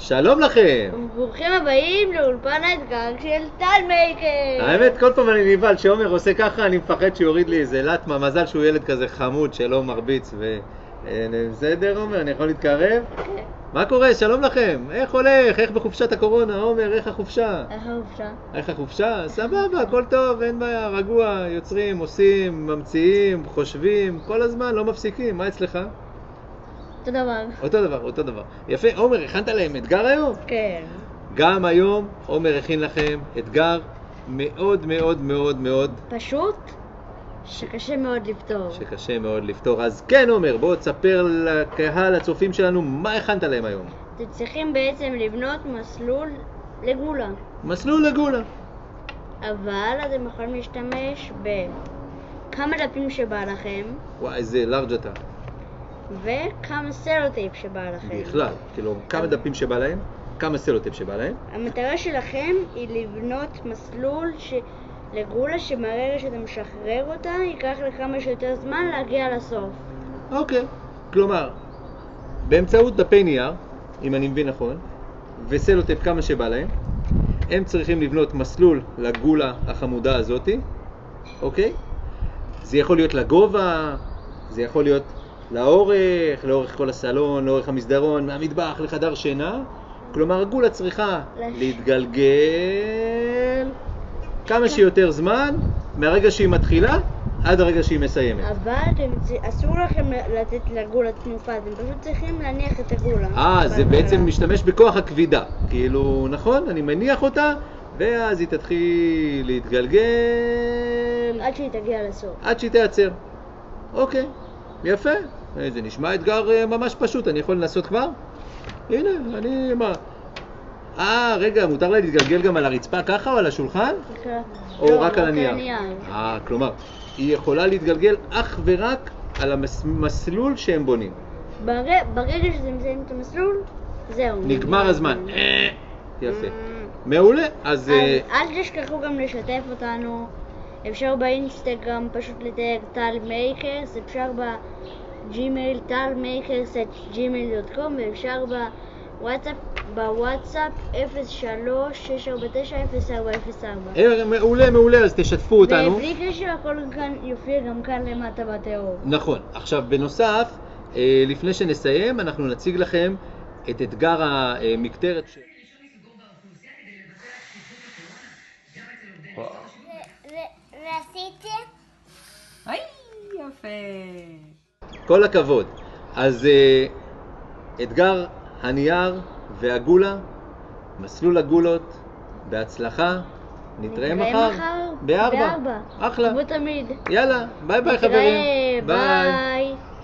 שלום לכם! ברוכים הבאים לאולפן האתגר של טל מייקר. האמת, כל פעם אני נבהל שעומר עושה ככה, אני מפחד שיוריד לי איזה לטמה. מזל שהוא ילד כזה חמוד שלא מרביץ בסדר, עומר? אני יכול להתקרב? כן. מה קורה? שלום לכם! איך הולך? איך בחופשת הקורונה? עומר, איך החופשה? איך החופשה? איך החופשה? סבבה, הכל טוב, אין בעיה, רגוע, יוצרים, עושים, ממציאים, חושבים, כל הזמן, לא מפסיקים. מה אצלך? אותו דבר. אותו דבר. יפה, עומר, הכנת להם אתגר היום? כן. גם היום עומר הכין לכם אתגר מאוד מאוד מאוד מאוד פשוט שקשה מאוד לפתור. אז כן עומר, בוא תספר לקהל הצופים שלנו מה הכנת להם היום. אתם צריכים בעצם לבנות מסלול לגולה. מסלול לגולה. אבל אתם יכולים להשתמש בכמה דפים שבא לכם וואי, איזה לארג' אתה. וכמה סלוטייפ שבא לכם. בכלל, כאילו כמה דפים שבא להם, כמה סלוטייפ שבא להם. המטרה שלכם היא לבנות מסלול לגולה שמרגע שאתה משחרר אותה ייקח לכמה שיותר זמן להגיע לסוף. אוקיי, כלומר באמצעות דפי נייר, אם אני מבין נכון, וסלוטייפ כמה שבא להם, הם צריכים לבנות מסלול לגולה החמודה הזאתי, אוקיי? זה יכול להיות לגובה, זה יכול להיות לאורך כל הסלון, לאורך המסדרון, מהמטבח לחדר שינה. כלומר, הגולה צריכה להתגלגל כמה שיותר זמן, מהרגע שהיא מתחילה עד הרגע שהיא מסיימת. אבל אסור לכם לתת לגולה תנופה, אתם פשוט צריכים להניח את הגולה. זה בעצם משתמש בכוח הכבידה. כאילו, נכון? אני מניח אותה, ואז היא תתחיל להתגלגל עד שהיא תגיע לסוף. עד שהיא תיעצר. אוקיי, יפה. זה נשמע אתגר ממש פשוט, אני יכול לנסות כבר? הנה, רגע, מותר לה להתגלגל גם על הרצפה ככה או על השולחן? או לא, רק על הנייר? כלומר, היא יכולה להתגלגל אך ורק על המסלול שהם בונים. ברגע שזה מסיים את המסלול, זהו. נגמר הזמן. יפה. מעולה, אז אל תשכחו גם לשתף אותנו. אפשר באינסטגרם פשוט לתייג טל מייקרס, אפשר בג'ימייל talmakers@gmail.com, ואפשר בוואטסאפ 03-649-0404. מעולה, אז תשתפו אותנו. ובלי קשר הכל כאן יופיע גם כאן למטה בתיאור. נכון. עכשיו בנוסף, לפני שנסיים, אנחנו נציג לכם את אתגר המקטרת ועשיתי? היי, יפה. כל הכבוד. אז אתגר הנייר והגולה, מסלול הגולות, בהצלחה. נתראה מחר ב-4. אחלה. כמו תמיד. יאללה, ביי חברים. ביי.